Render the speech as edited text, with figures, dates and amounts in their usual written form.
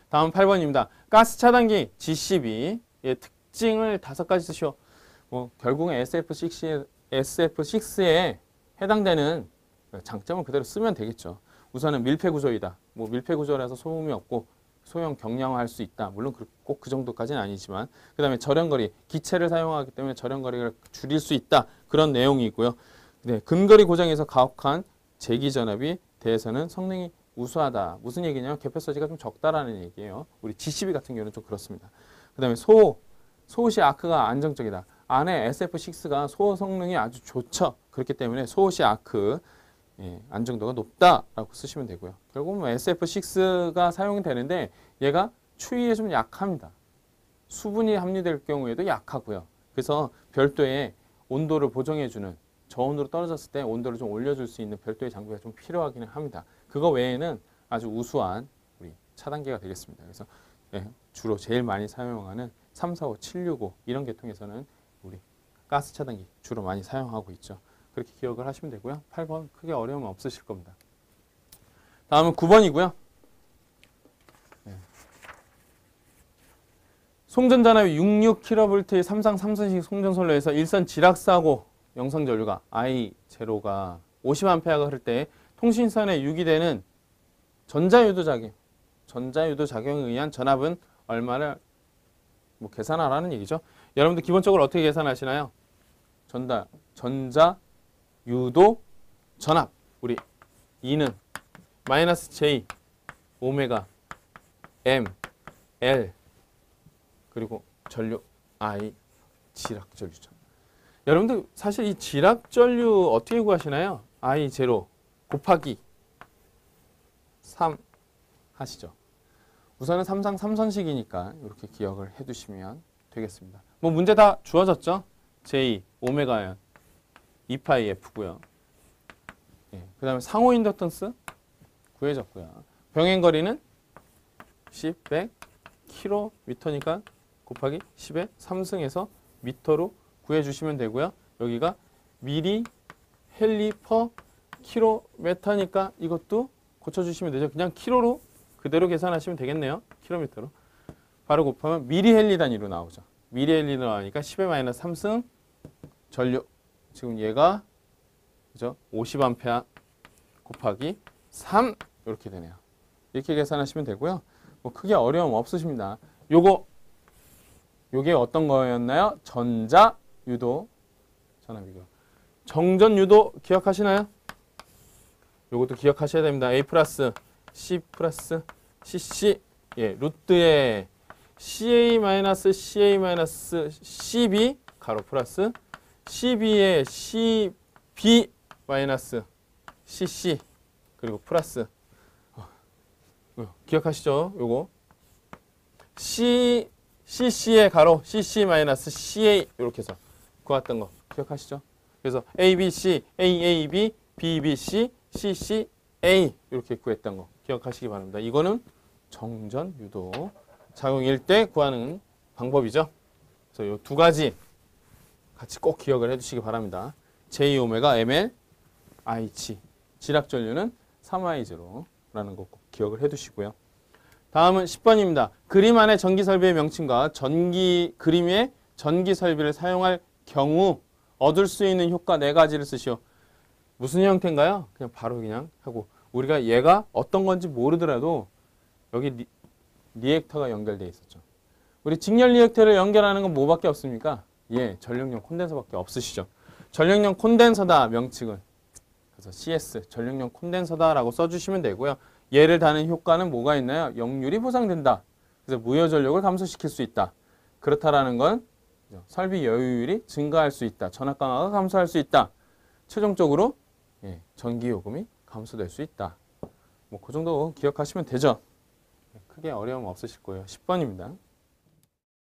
다음 8번입니다. 가스 차단기 G12의 특징을 5가지 쓰시오. 결국은 SF6에 해당되는 장점을 그대로 쓰면 되겠죠. 우선은 밀폐 구조이다. 밀폐 구조라서 소음이 없고 소형 경량화할 수 있다. 물론 꼭 그 정도까지는 아니지만, 그 다음에 절연거리, 기체를 사용하기 때문에 절연거리를 줄일 수 있다. 그런 내용이 있고요. 네, 근거리 고정에서 가혹한 제기전압이 대해서는 성능이 우수하다. 무슨 얘기냐면 개폐서지가 좀 적다라는 얘기예요. 우리 G12 같은 경우는 좀 그렇습니다. 그 다음에 소호시 아크가 안정적이다. 안에 SF6가 소호 성능이 아주 좋죠. 그렇기 때문에 소호시 아크 안정도가 높다라고 쓰시면 되고요. 결국은 SF6가 사용이 되는데 얘가 추위에 좀 약합니다. 수분이 함유될 경우에도 약하고요. 그래서 별도의 온도를 보정해주는, 저온으로 떨어졌을 때 온도를 좀 올려줄 수 있는 별도의 장비가 좀 필요하기는 합니다. 그거 외에는 아주 우수한 우리 차단기가 되겠습니다. 그래서 주로 제일 많이 사용하는 345, 765 이런 계통에서는 우리 가스 차단기 주로 많이 사용하고 있죠. 그렇게 기억을 하시면 되고요. 8번 크게 어려움 없으실 겁니다. 다음은 9번이고요. 송전전압이 66kV의 삼상 삼선식 송전솔로에서 일선 지락사고 영상전류가 I0가 50A가 흐를 때 통신선에 유기되는 전자유도작용, 전자유도작용에 의한 전압은 얼마를 계산하라는 얘기죠. 여러분들 기본적으로 어떻게 계산하시나요? 전자유도 전압, 우리 E는 마이너스 J 오메가 M L 그리고 전류 I 지락전류죠. 여러분들 사실 이 지락전류 어떻게 구하시나요? I0 곱하기 3 하시죠. 우선은 삼상 삼선식이니까 이렇게 기억을 해두시면 되겠습니다. 문제 다 주어졌죠? J 오메가 2파이 F고요. 그 다음에 상호 인덕턴스 구해졌고요. 병행거리는 10, 100, 킬로미터니까 곱하기 10의 3승에서 미터로 구해주시면 되고요. 여기가 미리 헬리 퍼 킬로미터니까 이것도 고쳐주시면 되죠. 그냥 킬로로 그대로 계산하시면 되겠네요. 킬로미터로. 바로 곱하면 미리 헬리 단위로 나오죠. 미리 헬리로 나오니까 10의 마이너스 3승 전류. 지금 얘가 그죠? 50A 곱하기 3 이렇게 되네요. 이렇게 계산하시면 되고요. 크게 어려움 없으십니다. 요게 어떤 거였나요? 전자유도 전압이고요. 정전유도 기억하시나요? 요것도 기억하셔야 됩니다. A 플러스 C 플러스 CC 루트에 CA 마이너스 CA 마이너스 CB 가로 플러스 CB에 CB 마이너스 CC 그리고 플러스 기억하시죠? 요거 CC의 가로 CC 마이너스 CA 이렇게 해서 구했던 거 기억하시죠? 그래서 ABC, AAB, BBC, CCA 이렇게 구했던 거 기억하시기 바랍니다. 이거는 정전 유도 작용일 때 구하는 방법이죠. 그래서 이 두 가지 같이 꼭 기억을 해주시기 바랍니다. J 오메가 ML IH 지락전류는 3I0라는 거 꼭 기억을 해두시고요. 다음은 10번입니다. 그림 안의 전기 설비의 명칭과 그림의 전기 설비를 사용할 경우 얻을 수 있는 효과 4가지를 쓰시오. 무슨 형태인가요? 그냥 바로 그냥 하고 우리가 얘가 어떤 건지 모르더라도 여기 리액터가 연결되어 있었죠. 우리 직렬 리액터를 연결하는 건 뭐밖에 없습니까? 전력용 콘덴서밖에 없으시죠. 전력용 콘덴서다 명칭은 그래서 CS 전력용 콘덴서다라고 써주시면 되고요. 얘를 다는 효과는 뭐가 있나요? 역률이 보상된다. 그래서 무효 전력을 감소시킬 수 있다. 그렇다라는 건 설비 여유율이 증가할 수 있다. 전압 강화가 감소할 수 있다. 최종적으로 전기 요금이 감소될 수 있다. 그 정도 기억하시면 되죠. 크게 어려움 없으실 거예요. 10번입니다.